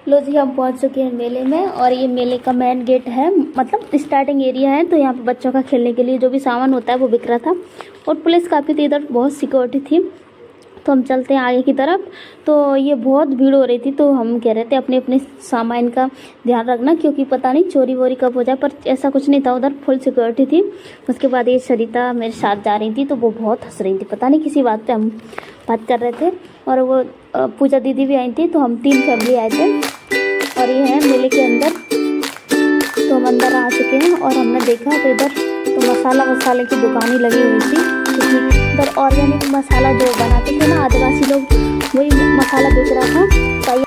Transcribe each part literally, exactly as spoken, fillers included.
लो जी, हम पहुंच चुके हैं मेले में। और ये मेले का मेन गेट है, मतलब स्टार्टिंग एरिया है। तो यहाँ पे बच्चों का खेलने के लिए जो भी सामान होता है वो बिक रहा था। और पुलिस काफ़ी थी इधर, बहुत सिक्योरिटी थी। तो हम चलते हैं आगे की तरफ। तो ये बहुत भीड़ हो रही थी, तो हम कह रहे थे अपने अपने सामान का ध्यान रखना, क्योंकि पता नहीं चोरी वोरी कब हो जाए। पर ऐसा कुछ नहीं था, उधर फुल सिक्योरिटी थी। उसके बाद ये सरिता मेरे साथ जा रही थी, तो वो बहुत हंस रही थी, पता नहीं किसी बात पे हम बात कर रहे थे। और वो पूजा दीदी भी आई थी, तो हम तीन फैमिली आए थे। और ये है मेले के अंदर। तो हम अंदर आ चुके हैं और हमने देखा तो इधर तो मसाला वसाले की दुकानें लगी हुई थी, क्योंकि इधर ऑर्गेनिक मसाला जो बनाते थे ना आदिवासी लोग, वही मसाला बेच रहा था।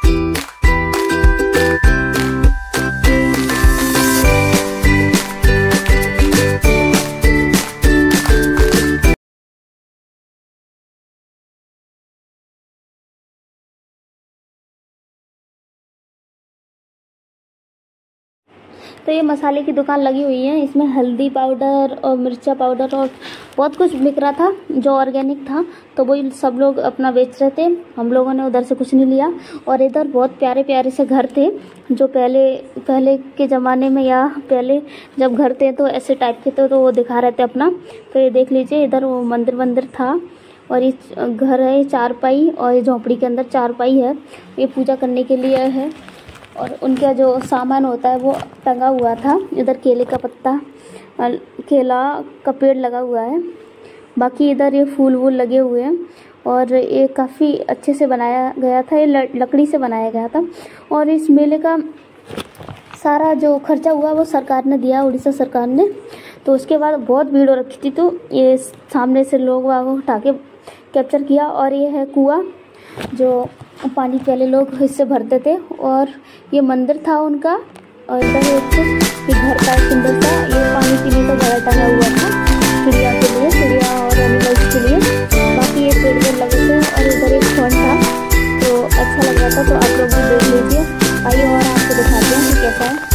तो ये मसाले की दुकान लगी हुई है, इसमें हल्दी पाउडर और मिर्चा पाउडर और बहुत कुछ बिक रहा था जो ऑर्गेनिक था। तो वही सब लोग अपना बेच रहे थे, हम लोगों ने उधर से कुछ नहीं लिया। और इधर बहुत प्यारे प्यारे से घर थे, जो पहले पहले के ज़माने में या पहले जब घर थे तो ऐसे टाइप के थे, तो वो दिखा रहे थे अपना। तो ये देख लीजिए, इधर वो मंदिर मंदिर था। और ये घर है चारपाई, और ये झोंपड़ी के अंदर चारपाई है, ये पूजा करने के लिए है। और उनका जो सामान होता है वो टंगा हुआ था। इधर केले का पत्ता, केला का पेड़ लगा हुआ है। बाकी इधर ये फूल वूल लगे हुए हैं। और ये काफ़ी अच्छे से बनाया गया था, ये लकड़ी से बनाया गया था। और इस मेले का सारा जो खर्चा हुआ वो सरकार ने दिया, उड़ीसा सरकार ने। तो उसके बाद बहुत भीड़ हो रखी थी, तो ये सामने से लोग वहाँ उठा के कैप्चर किया। और ये है कुआं, जो पानी पहले लोग इससे भरते थे। और ये मंदिर था उनका। और इधर एक ये घर का सुंदर सा ये पानी पीने का घड़ा टंगा हुआ था, चिड़िया के लिए, चिड़िया और एनिमल्स के लिए। बाकी ये पेड़ पेड़ लगे थे। और इधर एक फोन था, तो अच्छा लग रहा था। तो आप लोग भी देख लीजिए। आइए और आपको दिखाते हैं कि कैसा है।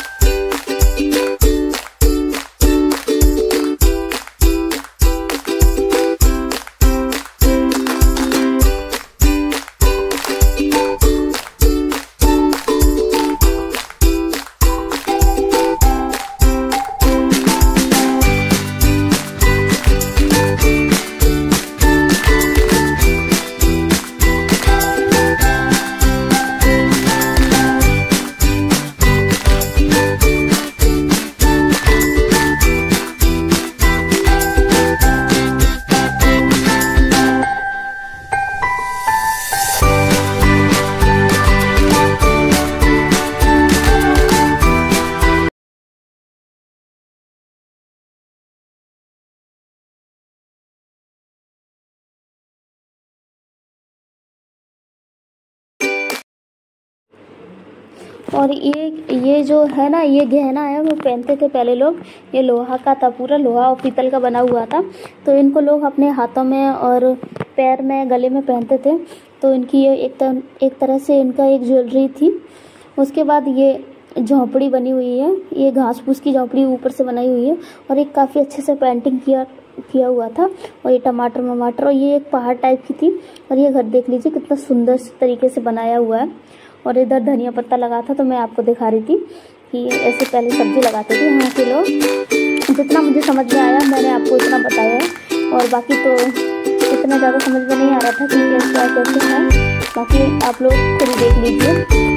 और ये ये जो है ना, ये गहना है, वो पहनते थे पहले लोग। ये लोहा का था, पूरा लोहा और पीतल का बना हुआ था। तो इनको लोग अपने हाथों में और पैर में, गले में पहनते थे। तो इनकी ये एक तरह एक तरह से इनका एक ज्वेलरी थी। उसके बाद ये झोंपड़ी बनी हुई है, ये घास फूस की झोंपड़ी ऊपर से बनाई हुई है। और एक काफ़ी अच्छे से पेंटिंग किया किया हुआ था। और ये टमाटर वमाटर, और ये एक पहाड़ टाइप की थी। और ये घर देख लीजिए कितना सुंदर तरीके से बनाया हुआ है। और इधर धनिया पत्ता लगा था, तो मैं आपको दिखा रही थी कि ऐसे पहले सब्जी लगाते थे यहाँ के लोग। जितना मुझे समझ में आया मैंने आपको इतना बताया है। और बाकी तो इतना ज़्यादा समझ में नहीं आ रहा था कि क्या कैसे है। बाकी आप लोग खुद देख लीजिए।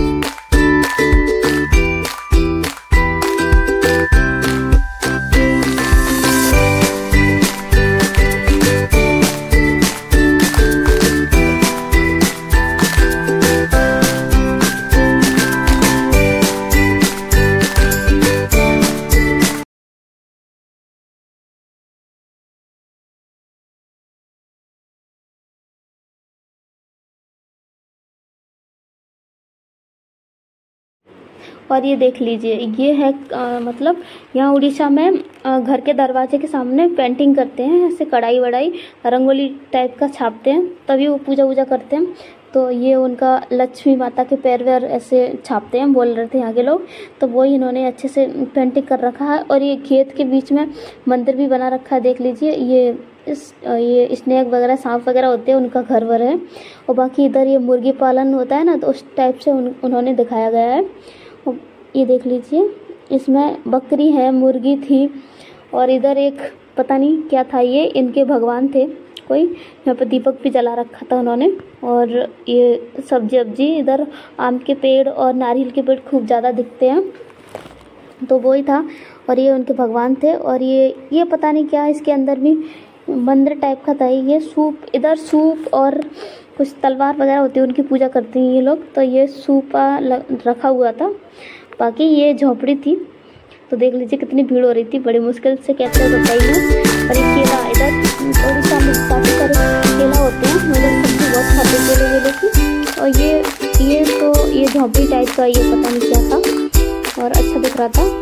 और ये देख लीजिए, ये है आ, मतलब यहाँ उड़ीसा में आ, घर के दरवाजे के सामने पेंटिंग करते हैं, ऐसे कढ़ाई वढ़ाई रंगोली टाइप का छापते हैं, तभी वो पूजा वूजा करते हैं। तो ये उनका लक्ष्मी माता के पैर वैर ऐसे छापते हैं, बोल रहे थे यहाँ के लोग। तो वही इन्होंने अच्छे से पेंटिंग कर रखा है। और ये खेत के बीच में मंदिर भी बना रखा है, देख लीजिए। ये इस ये स्नेक वगैरह सांप वगैरह होते हैं उनका घर वर है। और बाकी इधर ये मुर्गी पालन होता है ना, तो उस टाइप से उन, उन्होंने दिखाया गया है। ये देख लीजिए, इसमें बकरी है, मुर्गी थी, और इधर एक पता नहीं क्या था, ये इनके भगवान थे कोई। यहाँ पर दीपक भी जला रखा था उन्होंने। और ये सब्जी वब्जी, इधर आम के पेड़ और नारियल के पेड़ खूब ज़्यादा दिखते हैं, तो वही था। और ये उनके भगवान थे। और ये ये पता नहीं क्या, इसके अंदर भी मंदिर टाइप का था। ये सूप, इधर सूप और कुछ तलवार वगैरह होती है, उनकी पूजा करते हैं ये लोग। तो ये सूपा रखा हुआ था। बाकी ये झोपड़ी थी। तो देख लीजिए कितनी भीड़ हो रही थी, बड़ी मुश्किल से कैप्चर कर पाई मैं। और ये केला, इधर उड़ीसा में काफ़ी सारे केला होते हैं, मतलब सब्जी बहुत खाते केले वेले की। और ये ये तो ये झोपड़ी टाइप का, ये पता नहीं क्या था, और अच्छा दिख रहा था।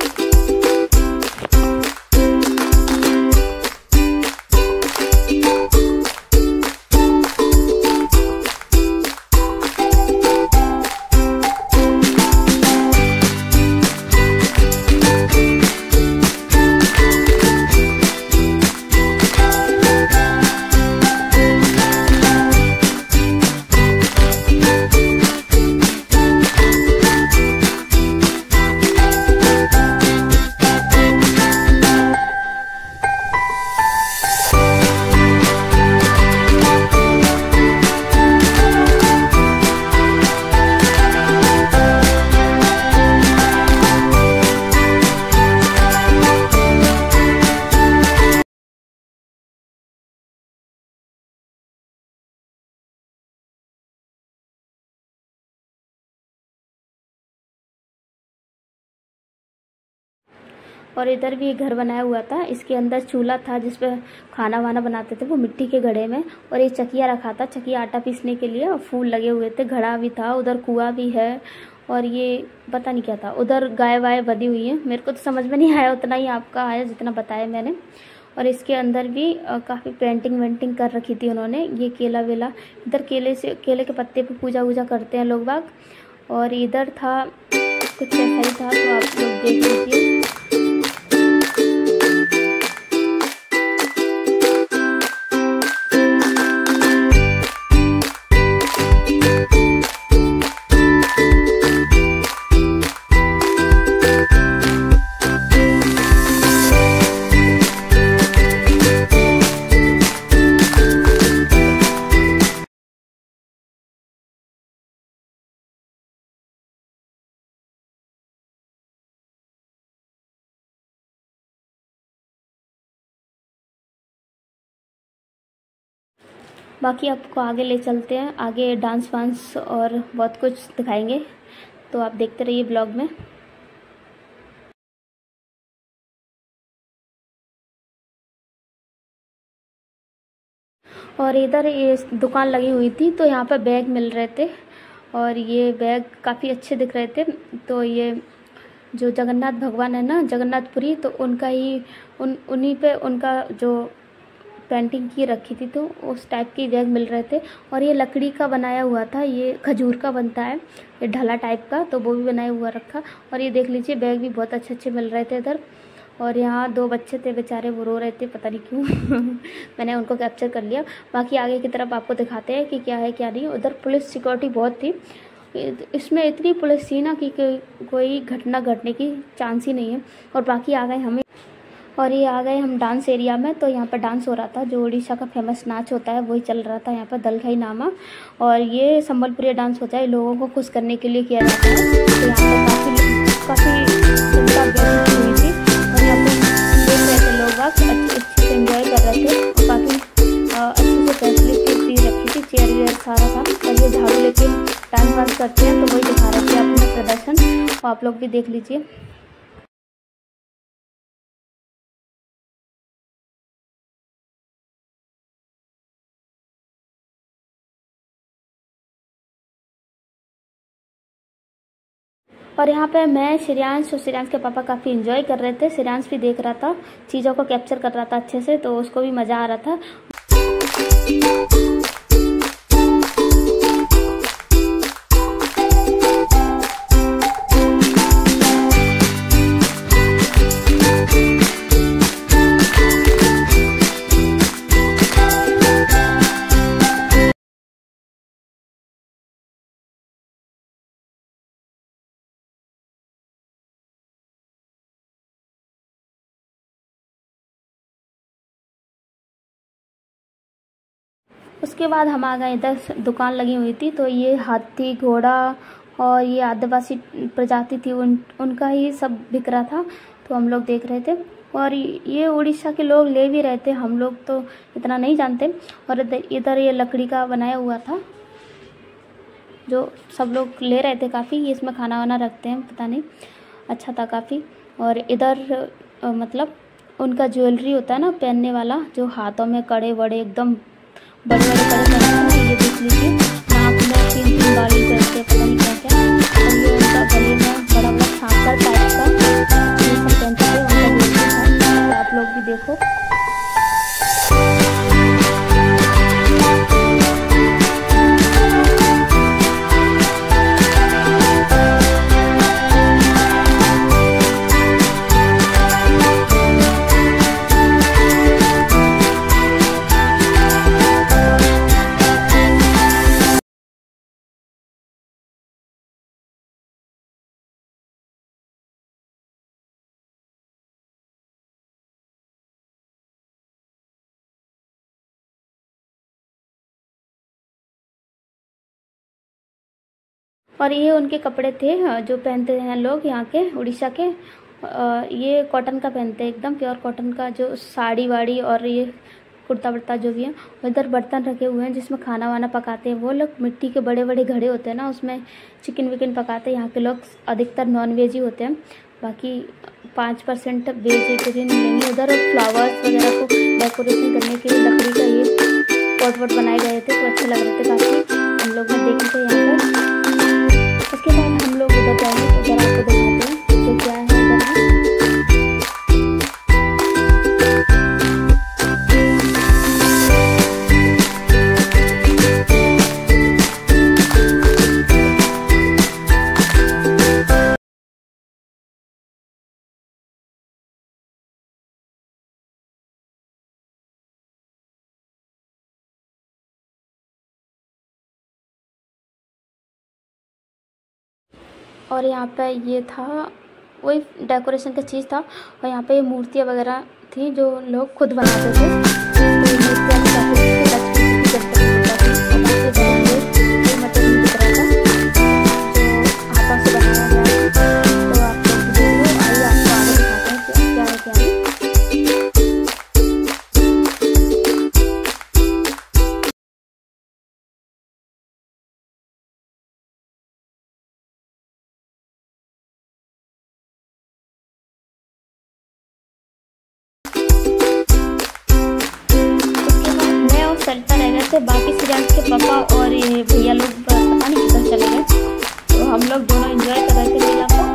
और इधर भी घर बनाया हुआ था, इसके अंदर चूल्हा था जिस पर खाना वाना बनाते थे, वो मिट्टी के घड़े में। और ये चकिया रखा था, चकिया आटा पीसने के लिए, और फूल लगे हुए थे, घड़ा भी था, उधर कुआं भी है। और ये पता नहीं क्या था, उधर गाय वाय बंधी हुई है। मेरे को तो समझ में नहीं आया, उतना ही आपका आया जितना बताया मैंने। और इसके अंदर भी काफ़ी पेंटिंग वेंटिंग कर रखी थी उन्होंने। ये केला वेला, इधर केले से केले के पत्ते पे पूजा वूजा करते हैं लोग बाग। और इधर था कुछ ऐसा ही था, तो आप लोग देख लीजिए। बाकी आपको आगे ले चलते हैं, आगे डांस वांस और बहुत कुछ दिखाएंगे, तो आप देखते रहिए ब्लॉग में। और इधर ये दुकान लगी हुई थी, तो यहाँ पर बैग मिल रहे थे, और ये बैग काफ़ी अच्छे दिख रहे थे। तो ये जो जगन्नाथ भगवान है ना, जगन्नाथपुरी, तो उनका ही उन उन्हीं पे उनका जो पेंटिंग की रखी थी, तो उस टाइप के बैग मिल रहे थे। और ये लकड़ी का बनाया हुआ था, ये खजूर का बनता है, ये ढाला टाइप का, तो वो भी बनाया हुआ रखा। और ये देख लीजिए बैग भी बहुत अच्छे अच्छे मिल रहे थे इधर। और यहाँ दो बच्चे थे बेचारे, वो रो रहे थे, पता नहीं क्यों मैंने उनको कैप्चर कर लिया। बाकी आगे की तरफ आपको दिखाते हैं कि क्या है क्या नहीं। उधर पुलिस सिक्योरिटी बहुत थी, इसमें इतनी पुलिस थी ना कि कोई घटना घटने की चांस ही नहीं है। और बाकी आ गए हमें, और ये आ गए हम डांस एरिया में। तो यहाँ पर डांस हो रहा था, जो उड़ीसा का फेमस नाच होता है वही चल रहा था यहाँ पर, दलखाई नामा। और ये संबलपुरी डांस होता है, लोगों को खुश करने के लिए किया जाता है। तो यहाँ पर काफ़ी काफ़ी जनता बैठी हुई थी, और यहाँ पर देख रहे थे लोग, अच्छे अच्छे से इन्जॉय कर रहे थे। और काफ़ी अच्छे से फैसिलिटी दी रखी थी, चेयर वेयर सारा था। और ये झाड़ू लेके डांस वांस करते हैं, तो वही दिखा रहे थे अपना प्रदर्शन, तो आप लोग भी देख लीजिए। और यहाँ पे मैं, श्रेयांश और श्रेयांश के पापा काफ़ी इन्जॉय कर रहे थे। श्रेयांश भी देख रहा था, चीज़ों को कैप्चर कर रहा था अच्छे से, तो उसको भी मज़ा आ रहा था। उसके बाद हम आ गए इधर, दुकान लगी हुई थी तो ये हाथी घोड़ा और ये आदिवासी प्रजाति थी उन उनका ही सब बिक रहा था, तो हम लोग देख रहे थे। और ये उड़ीसा के लोग ले भी रहे थे, हम लोग तो इतना नहीं जानते। और इधर ये लकड़ी का बनाया हुआ था जो सब लोग ले रहे थे काफ़ी, ये इसमें खाना वाना रखते हैं पता नहीं, अच्छा था काफ़ी। और इधर मतलब उनका ज्वेलरी होता है ना पहनने वाला, जो हाथों में कड़े बड़े एकदम बड़े बड़े कड़े पहनते हैं ना, ये देख लीजिए, नाक में तीन तीन बाली करते हैं, पता नहीं क्या क्या। और ये उनका गले में बड़ा बड़ा सांकर टाइप का ये सब पहनते थे, उनका ज्वेलरी था, तो आप लोग भी देखो। और ये उनके कपड़े थे जो पहनते हैं लोग यहाँ के उड़ीसा के, ये कॉटन का पहनते हैं, एकदम प्योर कॉटन का, जो साड़ी वाड़ी और ये कुर्ता वर्ता जो भी है। इधर बर्तन रखे हुए हैं जिसमें खाना वाना पकाते हैं वो लोग, मिट्टी के बड़े बड़े घड़े होते हैं ना, उसमें चिकन विकन पकाते हैं। यहाँ के लोग अधिकतर नॉन वेज ही होते हैं, बाकी पाँच परसेंट वेजिटेरियन मिलेंगे। उधर फ्लावर्स वगैरह को डेकोरेशन करने के लिए लकड़ी का ये पॉट वॉट बनाए गए थे, तो अच्छे लग रहे थे काफ़ी, हम लोग ने देखे थे यहाँ पर। उसके बाद हम लोग उधर जाएंगे तो उधर आपको दिखाते हैं कि क्या है उधर में। और यहाँ पे ये था वही डेकोरेशन का चीज़ था, और यहाँ पे ये मूर्तियाँ वगैरह थी जो लोग खुद बनाते थे, तो ये मूर्तियाँ हाथों से बनाया गया, तो आप लोग देखो, आइए आपको आगे दिखाते हैं क्या है क्या है। चलता रह गए थे, बाकी सीरियल्स के पापा और ये भैया लोग पता नहीं किधर चले गए, तो हम लोग दोनों एंजॉय कर रहे थे मेला को।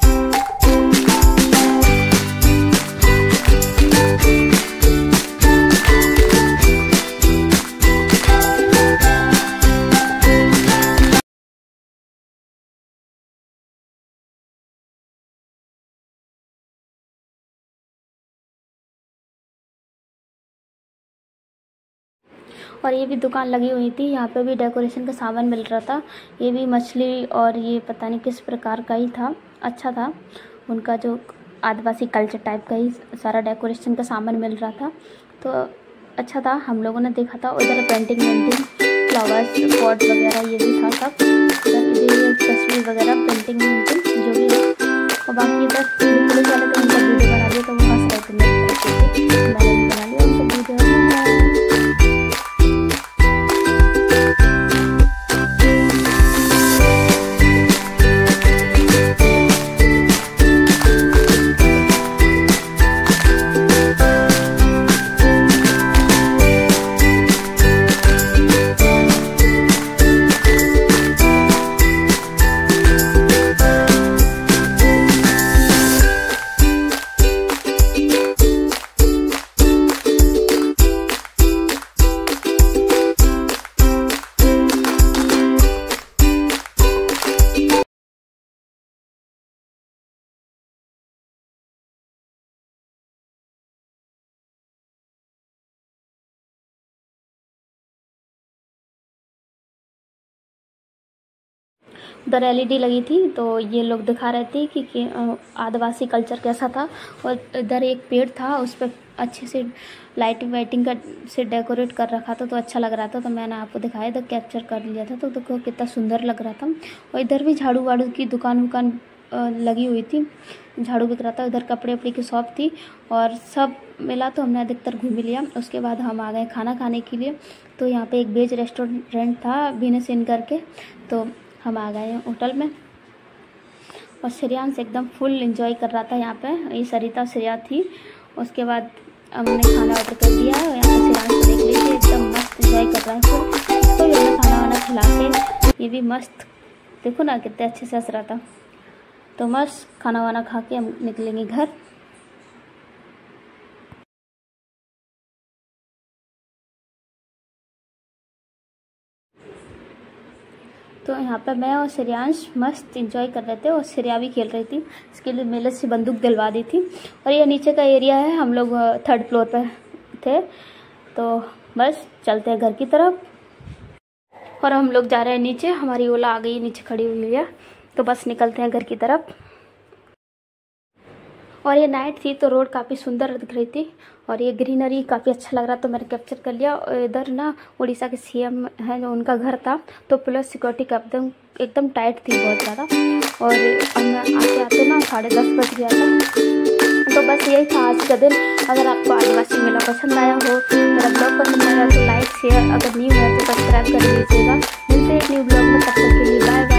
और ये भी दुकान लगी हुई थी, यहाँ पे भी डेकोरेशन का सामान मिल रहा था, ये भी मछली और ये पता नहीं किस प्रकार का ही था, अच्छा था। उनका जो आदिवासी कल्चर टाइप का ही सारा डेकोरेशन का सामान मिल रहा था, तो अच्छा था, हम लोगों ने देखा था। उधर पेंटिंग वेंटिंग फ्लावर्स पॉट वगैरह ये भी था सब, इधर ये तस्वीर वगैरह पेंटिंग वेंटिंग जो भी है। और बाकी इधर पुलिस वाले तो उनका वीडियो बना दिया, तो वो हंस रहे थे, मैंने भी बना लिया उनका वीडियो। उधर एलईडी लगी थी, तो ये लोग दिखा रहे थे कि, कि आदिवासी कल्चर कैसा था। और इधर एक पेड़ था, उस पर अच्छे से लाइटिंग वाइटिंग का से डेकोरेट कर रखा था, तो अच्छा लग रहा था। तो मैंने आपको दिखाया था, कैप्चर कर लिया था। तो देखो कितना सुंदर लग रहा था। और इधर भी झाड़ू वाड़ू की दुकान वुकान लगी हुई थी, झाड़ू बिक रहा था। उधर कपड़े वपड़े की शॉप थी और सब मिला, तो हमने अधिकतर घूम लिया। उसके बाद हम आ गए खाना खाने के लिए। तो यहाँ पे एक वेज रेस्टोरेंट था वीनस इन करके, तो हम आ गए होटल में। और श्रेयांश एकदम फुल एंजॉय कर रहा था यहाँ पे। ये सरिता श्रेया थी। उसके बाद हमने खाना ऑर्डर कर दिया है। यहाँ पे श्रेयांश को देख लीजिए, एकदम मस्त एंजॉय कर रहा है। तो इसको भी हमने खाना वाना खिला के, ये भी मस्त, देखो ना कितने अच्छे से हंस रहा था। तो मस्त खाना वाना खा के हम निकलेंगे घर। तो यहाँ पे मैं और श्रेयांश मस्त एंजॉय कर रहे थे और श्रेया भी खेल रही थी। इसके लिए मेले से बंदूक दिलवा दी थी। और ये नीचे का एरिया है, हम लोग थर्ड फ्लोर पर थे। तो बस चलते हैं घर की तरफ। और हम लोग जा रहे हैं नीचे, हमारी ओला आ गई, नीचे खड़ी हुई है। तो बस निकलते हैं घर की तरफ। और ये नाइट थी, तो रोड काफ़ी सुंदर दिख रही थी और ये ग्रीनरी काफ़ी अच्छा लग रहा, तो मैंने कैप्चर कर लिया। और इधर ना उड़ीसा के सीएम है, जो उनका घर था, तो पुलिस सिक्योरिटी का एकदम एकदम टाइट थी बहुत ज़्यादा। और हम आते आते ना साढ़े दस बज गया था। तो बस यही था आज का दिन। अगर आपको आदिवासी मेला पसंद आया हो, मेरा ब्लॉग पसंद आया तो लाइक शेयर, अगर न्यू है तो सब्सक्राइब कर लीजिएगा। मिलते हैं एक न्यू ब्लॉग में, तब तक के लिए बाय बाय।